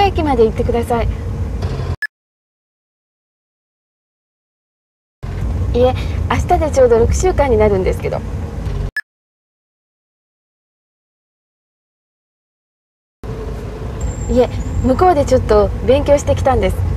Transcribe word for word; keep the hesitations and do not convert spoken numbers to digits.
駅まで行ってください。いえ、明日でちょうどろくしゅうかんになるんですけど。いえ、向こうでちょっと勉強してきたんです。